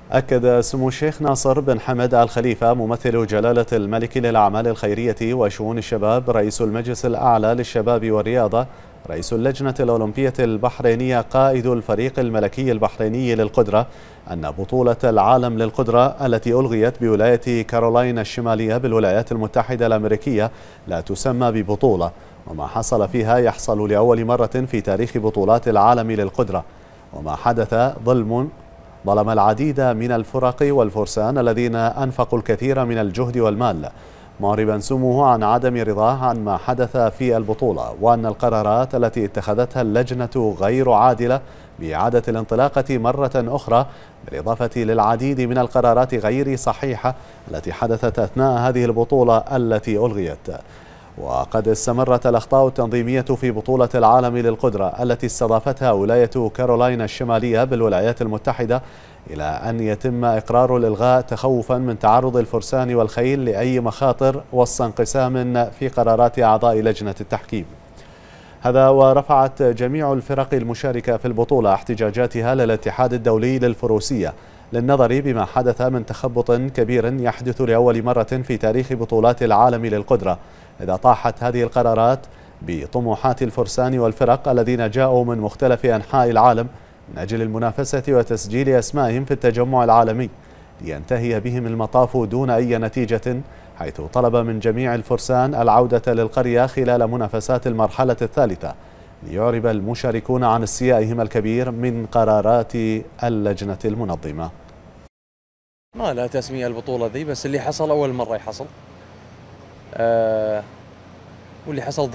أكد سمو الشيخ ناصر بن حمد آل خليفة ممثل جلالة الملك للأعمال الخيرية وشؤون الشباب رئيس المجلس الأعلى للشباب والرياضة رئيس اللجنة الأولمبية البحرينية قائد الفريق الملكي البحريني للقدرة أن بطولة العالم للقدرة التي ألغيت بولاية كارولاينا الشمالية بالولايات المتحدة الأمريكية لا تسمى ببطولة، وما حصل فيها يحصل لأول مرة في تاريخ بطولات العالم للقدرة، وما حدث ظلم العديد من الفرق والفرسان الذين أنفقوا الكثير من الجهد والمال، معربا سموه عن عدم رضاه عن ما حدث في البطولة، وأن القرارات التي اتخذتها اللجنة غير عادلة بإعادة الانطلاقة مرة أخرى، بالإضافة للعديد من القرارات غير صحيحة التي حدثت أثناء هذه البطولة التي ألغيت. وقد استمرت الأخطاء التنظيمية في بطولة العالم للقدرة التي استضافتها ولاية كارولاينا الشمالية بالولايات المتحدة إلى أن يتم إقرار الإلغاء تخوفا من تعرض الفرسان والخيل لأي مخاطر وسط انقسام في قرارات أعضاء لجنة التحكيم. هذا ورفعت جميع الفرق المشاركة في البطولة احتجاجاتها للاتحاد الدولي للفروسية للنظر بما حدث من تخبط كبير يحدث لأول مرة في تاريخ بطولات العالم للقدرة، إذا طاحت هذه القرارات بطموحات الفرسان والفرق الذين جاءوا من مختلف أنحاء العالم من أجل المنافسة وتسجيل أسمائهم في التجمع العالمي، لينتهي بهم المطاف دون أي نتيجة، حيث طلب من جميع الفرسان العودة للقرية خلال منافسات المرحلة الثالثة، ليعرب المشاركون عن استيائهم الكبير من قرارات اللجنة المنظمة. ما لا تسمية البطولة ذي، بس اللي حصل أول مرة يحصل، واللي حصل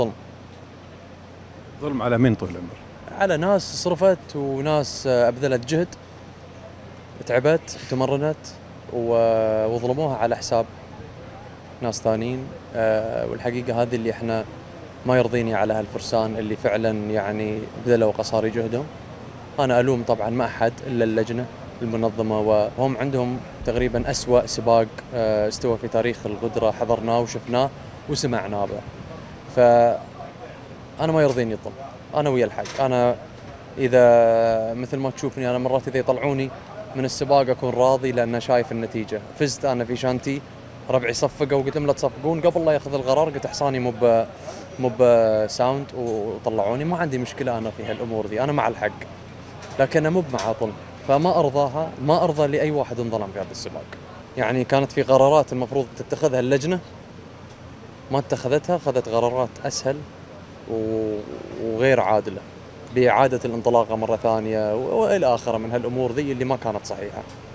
ظلم على مين طول العمر؟ على ناس صرفت وناس أبذلت جهد، تعبت وتمرنت وظلموها على حساب ناس ثانيين. والحقيقة هذه اللي احنا ما يرضيني على هالفرسان اللي فعلا يعني بذلوا قصارى جهدهم. أنا ألوم طبعا ما أحد إلا اللجنة المنظمة، وهم عندهم تقريبا أسوأ سباق استوى في تاريخ القدرة، حضرناه وشفناه وسمعناه به. فأنا ما يرضيني الظلم، أنا ويا الحق. أنا إذا مثل ما تشوفني أنا مرات إذا يطلعوني من السباق أكون راضي لأن شايف النتيجة. فزت أنا في شانتي، ربعي صفقوا وقلت لهم لا تصفقون، قبل لا ياخذ القرار قلت حصاني مو بساوند وطلعوني. ما عندي مشكلة أنا في هالأمور ذي، أنا مع الحق، لكن أنا مو مع ظلم. فما أرضاها، ما أرضى لأي واحد انظلم في هذا السباق. يعني كانت في قرارات المفروض تتخذها اللجنة ما اتخذتها، أخذت قرارات أسهل وغير عادلة بإعادة الانطلاقة مرة ثانية وإلى آخره من هالأمور ذي اللي ما كانت صحيحة.